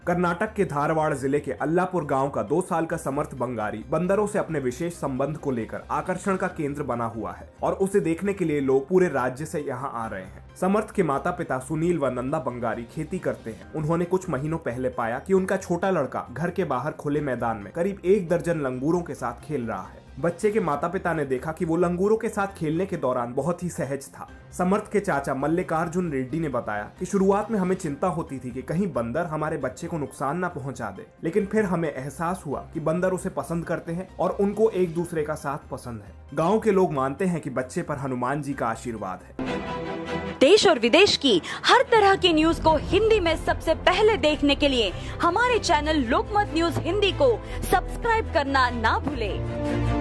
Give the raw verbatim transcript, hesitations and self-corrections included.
कर्नाटक के धारवाड़ जिले के अल्लापुर गांव का दो साल का समर्थ बंगारी बंदरों से अपने विशेष संबंध को लेकर आकर्षण का केंद्र बना हुआ है और उसे देखने के लिए लोग पूरे राज्य से यहां आ रहे हैं। समर्थ के माता पिता सुनील व नंदा बंगारी खेती करते हैं। उन्होंने कुछ महीनों पहले पाया कि उनका छोटा लड़का घर के बाहर खुले मैदान में करीब एक दर्जन लंगूरों के साथ खेल रहा है। बच्चे के माता पिता ने देखा कि वो लंगूरों के साथ खेलने के दौरान बहुत ही सहज था। समर्थ के चाचा मल्लिकार्जुन रेड्डी ने बताया कि शुरुआत में हमें चिंता होती थी कि कहीं बंदर हमारे बच्चे को नुकसान ना पहुंचा दे, लेकिन फिर हमें एहसास हुआ कि बंदर उसे पसंद करते हैं और उनको एक दूसरे का साथ पसंद है। गाँव के लोग मानते हैं कि बच्चे पर हनुमान जी का आशीर्वाद है। देश और विदेश की हर तरह की न्यूज को हिंदी में सबसे पहले देखने के लिए हमारे चैनल लोकमत न्यूज हिंदी को सब्सक्राइब करना ना भूलें।